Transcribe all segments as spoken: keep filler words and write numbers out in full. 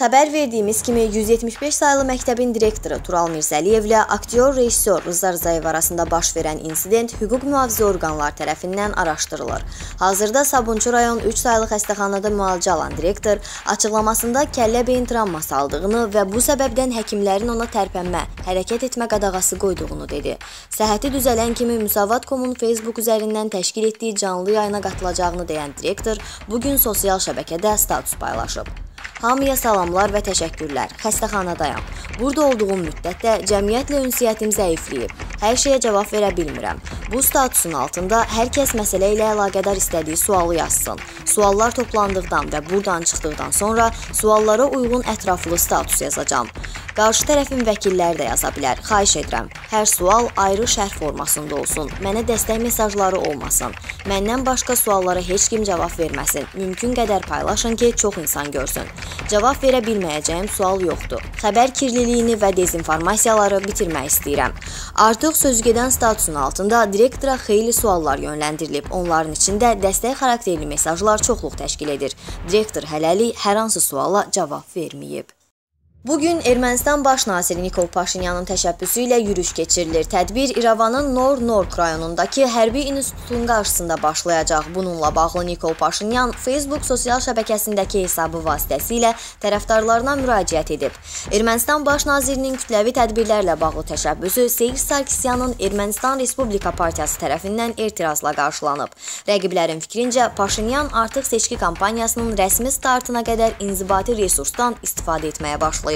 Xəbər verdiyimiz kimi yüz yetmiş beş saylı məktəbin direktoru Tural Mirzəliyevlə aktyor rejissor Rıza Rzayev arasında baş verən insident hüquq mühafizə orqanları tərəfindən araşdırılır. Hazırda Sabunçu rayon üç saylı xəstəxanada müalicə alan direktor açıqlamasında kəllə beyin travması aldığını və bu səbəbdən həkimlərin ona tərpənmə, hərəkət etmə qadağası qoyduğunu dedi. Səhhəti düzələn kimi Müsavat nöqtə com-un Facebook üzərindən təşkil etdiyi canlı yayına qatılacağını deyən direktor bugün sosial şəbəkədə status paylaşıb. Hamıya salamlar və təşəkkürlər. Xəstəxanadayam. Burada olduğum müddətdə cəmiyyətlə ünsiyyətim zəifləyib. Hər şeyə cavab verə bilmirəm. Bu statusun altında hər kəs məsələ ilə əlaqədar istədiyi sualı yazsın. Suallar toplandıqdan və buradan çıxdıqdan sonra suallara uyğun ətraflı status yazacağam. Qarşı tərəfin vəkilləri də yaza bilər. Xahiş edirəm. Hər sual ayrı şərh formasında olsun. Mənə dəstək mesajları olmasın. Məndən başqa suallara heç kim cavab verməsin. Mümkün qədər paylaşın ki, çox insan görsün. Cavab verə bilməyəcəyim sual yoxdur. Xəbər kirliliyini və dezinformasiyaları bitirmək istəyirəm. Artıq sözügedən statusun altında direktora xeyli suallar yönləndirilib. Onların içində dəstək xarakterli mesajlar çoxluq təşkil edir. Direktor hələlik hər hansı suala cavab verməyib. Bugün Ermənistan baş naziri Nikol Paşinyanın təşəbbüsü ilə yürüyüş keçirilir. Tədbir İrəvanın Nor-Nork rayonundakı hərbi institutun qarşısında başlayacaq. Bununla bağlı Nikol Paşinyan Facebook sosial şəbəkəsindəki hesabı vasitəsilə tərəfdarlarına müraciət edib. Ermənistan baş nazirinin kütləvi tədbirlərlə bağlı təşəbbüsü Seyir Sarkisyanın Ermənistan Respublika Partiyası tərəfindən etirazla qarşılanıb. Rəqiblərin fikrincə, Paşinyan artıq seçki kampaniyasının rəsmi startına qədər inzibati resursdan istifadə etməyə başlayıb.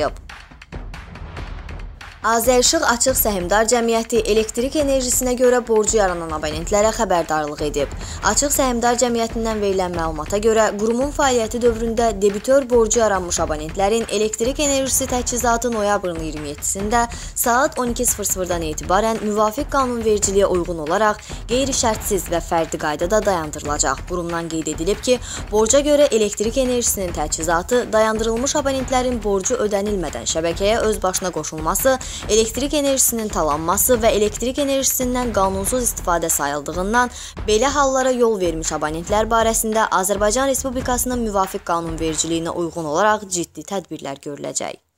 Azərişıq Açıq Səhmdar Cəmiyyəti elektrik enerjisinə görə borcu yaranan abonentlərə xəbərdarlıq edib. Açıq Səhmdar Cəmiyyətindən verilən məlumata görə, qurumun fəaliyyəti dövründə debitor borcu yaranmış abonentlərin elektrik enerjisi təchizatı noyabrın iyirmi yeddisində saat on iki sıfır sıfırdan etibarən müvafiq qanunvericiliyə uyğun olaraq qeyri-şərtsiz və fərdi qaydada dayandırılacaq. Qurumdan qeyd edilib ki, borca görə elektrik enerjisinin təchizatı dayandırılmış abonentlərin borcu ödənilmədən şəbəkəyə öz başına qoşulması, elektrik enerjisinin talanması və elektrik enerjisindən qanunsuz istifadə sayıldığından belə hallara yol vermiş abonentlər barəsində Azərbaycan Respublikasının müvafiq qanunvericiliyinə uyğun olaraq ciddi tədbirlər görüləcək.